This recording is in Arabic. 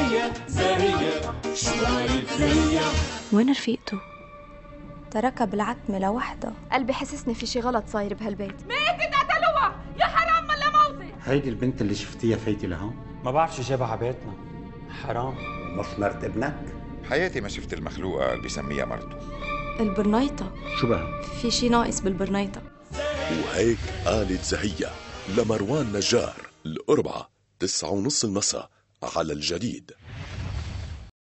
وين رفيقته؟ تركها بالعتمة لوحدها. قلبي حسسني في شي غلط صاير بهالبيت. ماتت قتلوها يا حرام ملا موزي. هيدي البنت اللي شفتيها فايتة لهون؟ ما بعرف شو جابها على بيتنا. حرام. مش مرت ابنك؟ بحياتي ما شفت المخلوقة اللي بيسميها مرته. البرنيطة. شو بقى؟ في شي ناقص بالبرنيطة. وهيك قالت زهية لمروان نجار. الأربعة 9:30 المساء على الجديد.